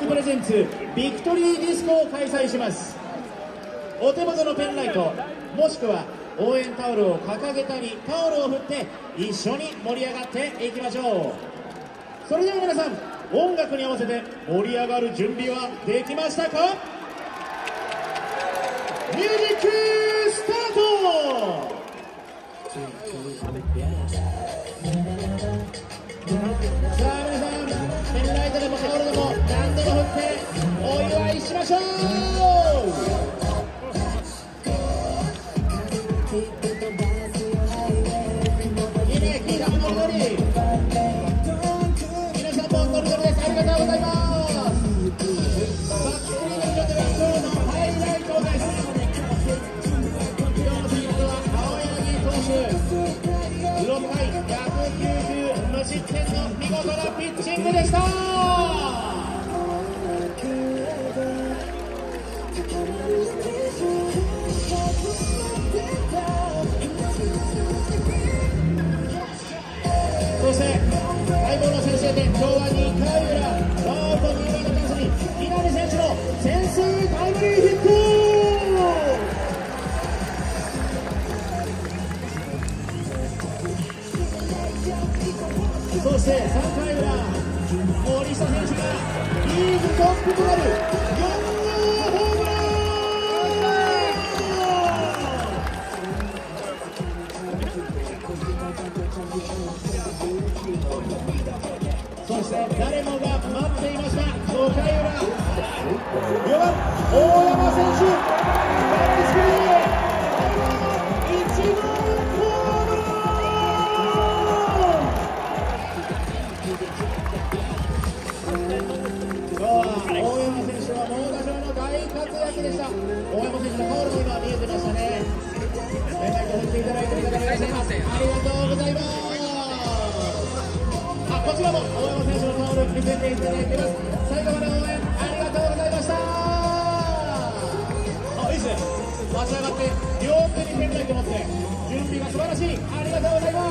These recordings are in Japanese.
プレゼンツビクトリーディスコを開催します。お手元のペンライトもしくは応援タオルを掲げたりタオルを振って一緒に盛り上がっていきましょう。それでは皆さん、音楽に合わせて盛り上がる準備はできましたか？ミュージックスタート。さあ皆さん、ペンライトでもタオルでも何でも振ってお祝いしましょう。いいね、キーさんもノリノリ。皆さんもノリノリです。ありがとうございます。バックスクリーンにちょっと今日のハイライトです。今日の先発は青柳投手、6回109球無失点の見事なピッチングでした。そして待望の先制点、今日は2回裏、ノーアウト2塁のチャンスに稲見選手の先制タイムリーヒット。そして3回裏、森下選手がリーグトップとなる4号ホームラン。そして誰もが待っていました5回裏、4番大山選手、バックスクリーン1号ホームラン。今日は大山選手は猛打賞の大活躍でした。大山選手のタオルも今見えてましたね。ペンライト振っていただいている方がいらっしゃいます。ありがとうございます。こちらも大山選手のタオル見せていただいています。最後まで応援ありがとうございました。いいですね、立ち上がって両手にペンライト持って準備が素晴らしい。ありがとうございます。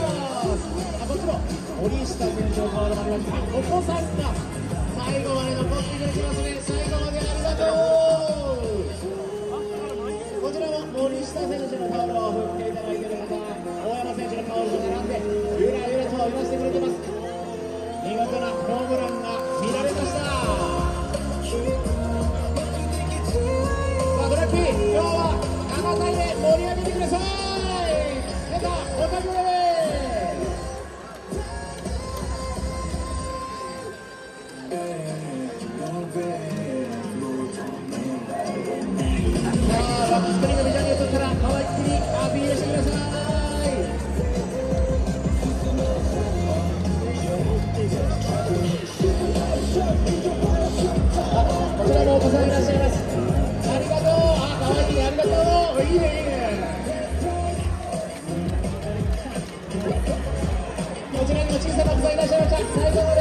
こっちも森下選手のタオルもあります。お子さんが最後まで残ってくれてますね。最後までありがとう。こちらも森下選手のタオルを振っていただいている方、大山選手のタオルと並んでゆらゆらと揺らしてくれてます。見事なホームランが見られました。さあブラッキー、今日は7対で盛り上げてください。皆さんおかげでバックスクリーンのメジャーに移ったら思いっきりアピールしてください。こちらもお子さんいらっしゃいます。ありがとう。かわいいね、ありがとう。いいね、いいね。こちらにも小さなお子さんいらっしゃいました。最後まで